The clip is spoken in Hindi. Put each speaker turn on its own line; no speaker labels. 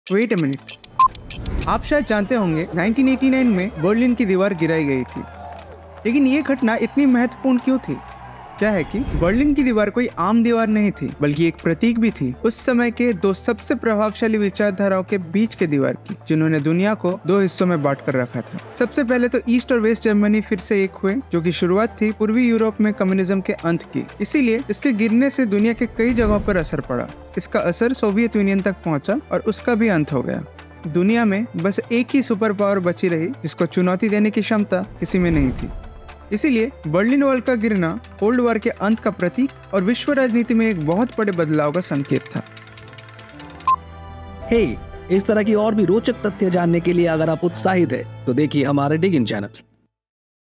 वेट अ मिनट, आप शायद जानते होंगे 1989 में बर्लिन की दीवार गिराई गई थी। लेकिन ये घटना इतनी महत्वपूर्ण क्यों थी? क्या है कि बर्लिन की दीवार कोई आम दीवार नहीं थी, बल्कि एक प्रतीक भी थी उस समय के दो सबसे प्रभावशाली विचारधाराओं के बीच के दीवार की, जिन्होंने दुनिया को दो हिस्सों में बांट कर रखा था। सबसे पहले तो ईस्ट और वेस्ट जर्मनी फिर से एक हुए, जो कि शुरुआत थी पूर्वी यूरोप में कम्युनिज्म के अंत की। इसीलिए इसके गिरने से दुनिया के कई जगहों पर असर पड़ा। इसका असर सोवियत यूनियन तक पहुंचा और उसका भी अंत हो गया। दुनिया में बस एक ही सुपर पावर बची रही जिसको चुनौती देने की क्षमता किसी में नहीं थी। इसीलिए बर्लिन वॉल का गिरना कोल्ड वॉर के अंत का प्रतीक और विश्व राजनीति में एक बहुत बड़े बदलाव का संकेत था।
इस तरह की और भी रोचक तथ्य जानने के लिए अगर आप उत्साहित हैं तो देखिए हमारे डिग इन चैनल।